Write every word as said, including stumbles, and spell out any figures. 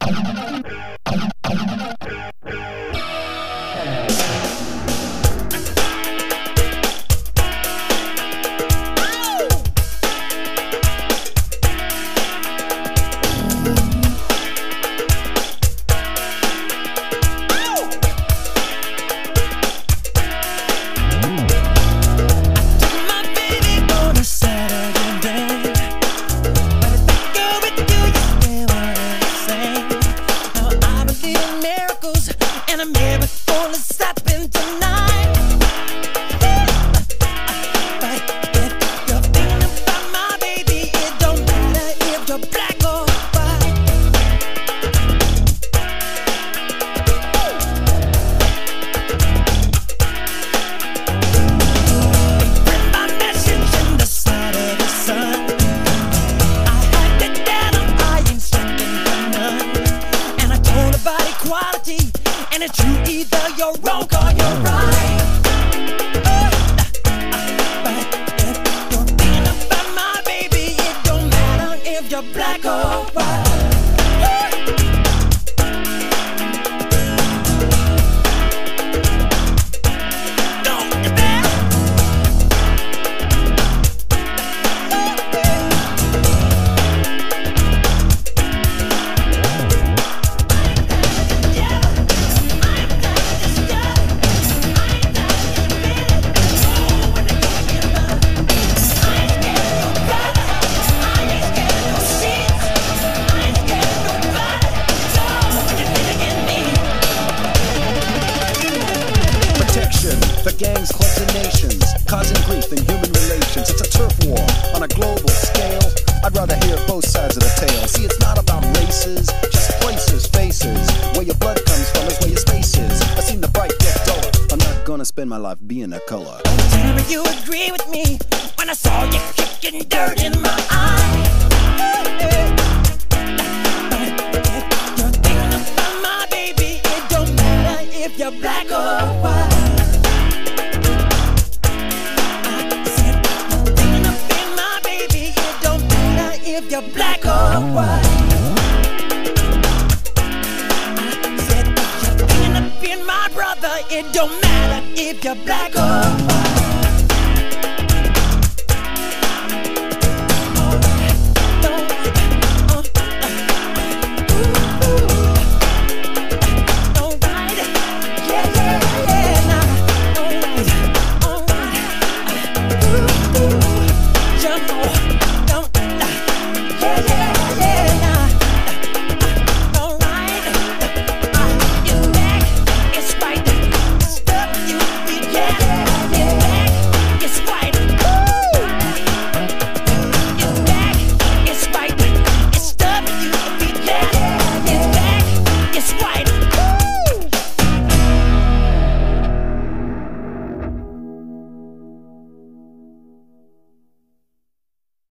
And it's true, either you're wrong or you're right. But if you're thinking about my baby, it don't matter if you're black or white. The gangs, clubs, and nations, causing grief in human relations. It's a turf war on a global scale. I'd rather hear both sides of the tale. See, it's not about races, just places, faces. Where your blood comes from is where your space is. I've seen the bright get duller. I'm not gonna spend my life being a color. Tell me you agree with me when I saw you kicking dirt in my eye. But if you're thinking about my baby, it don't matter if you're black or white. If you're black or white, I said if you're thinking of being my brother, it don't matter if you're black or white.